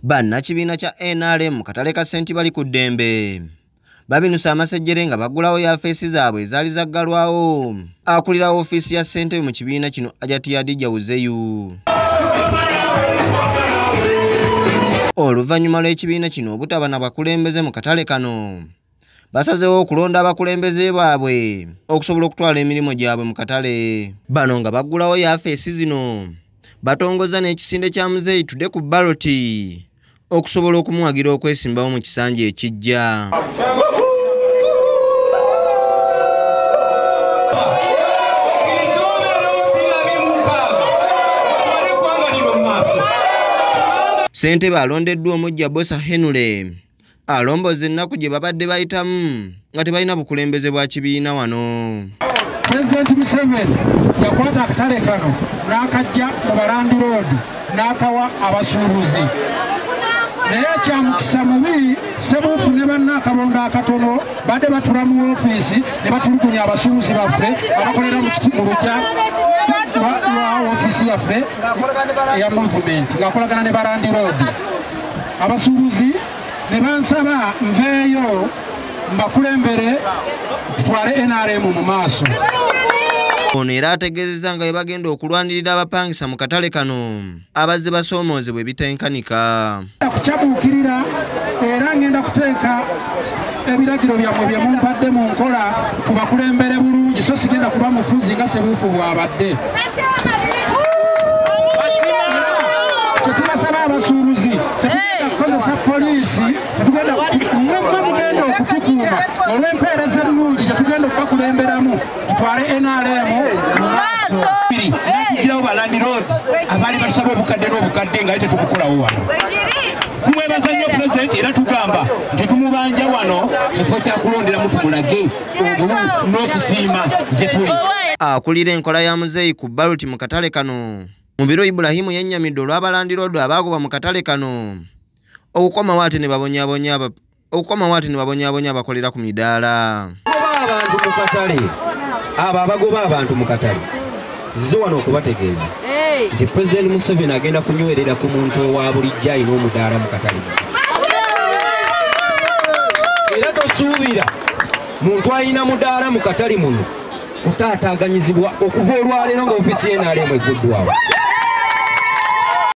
Bannakibiina kya NRM mu katale ka ssente bali ku ddembe. Babinusa amasejjere nga baggulawo yafeesi zaabwe ezaali zaggalwawo. Akulira ofiisi ya ssente mu kibiina kino Ajatiyadija Wuzeyu. Oluvannyuma lw'ekibiina kino obutaba na bakulembeze mu katale kano, basazeewo okulonda abakulembeze baabwe okusobola okutwala emirimu gyabwe mu katale. Bano nga baggulawo yafeesi zino batongoza n'ekisinde kya muzeeyi tudde ku baloti okusobola okumuwagira okwesimbawo mu kisanja ekijja. Ssentebe alondeddwa omujja Bosa Henule alomboza ennaku gye babadde bayitamu nga tebalina bukulembeze bwa kibiina wano. President Museveni yakwata akatale kano n'akajja mu Landlord n'akawa Abasuubuzi. Naye kyamukisa mubi Ssebuufu ne bannakabondo akatono badde batula mu ofiisi ne batulugunya abasuubuzi baffe abakolera mu lujja lwa ofiisi yaffe eya movement ng'akolagana ne Landlord. Abasuubuzi ne bansaba nveeyo mbakulembere tutwale NRM mu maaso. Ono era ategeezezza nga bwe bagenda okulwanirira abapangisa mu katale kano abazze basoomoozebwa ebitenkanika. Kukyabuukirira era ngenda kuteeka ebiragiro byammwe bye mumpadde mu nkola tubakulembere bulungi, so sigenda kuba mufuzi nga Ssebuufu bw'abadde. Tetubasaba abasuubuzi, tetugenda kukozesa poliisi, tetugenda okutukuuma olw'empeereza ennungi tetugenda okubakulemberamu tutwale NRM mu maaso. Nakugirawo ba Landlord abaali batusaba obukadde n'obukadde nga tetukukolawo wano. Tumwebaza nnyo Pulezidenti era tugamba nti tumubanja wano kifo kya kulonderamu tumulage n'okusiima gye tuli. Akulira enkola ya muzeeyi ku baloti mu katale kano mu biro Ibrahimu yennyamidde olw'aba Landlord abaagoba mu katale kano okukomawo ate ne babonyaabonya abakolera ku midaala. Abantu mu katale abo abagoba abantu mu katale zize wano okubategeeza nti President Museveni agenda kunywerera ku muntu owa bulijjo alina omudaala mu katale. Era tosuubira muntu alina mudaala mu katale muno kutaataaganyizibwa okuva olwaleero nga ofiisi y'NRM egguddwawo.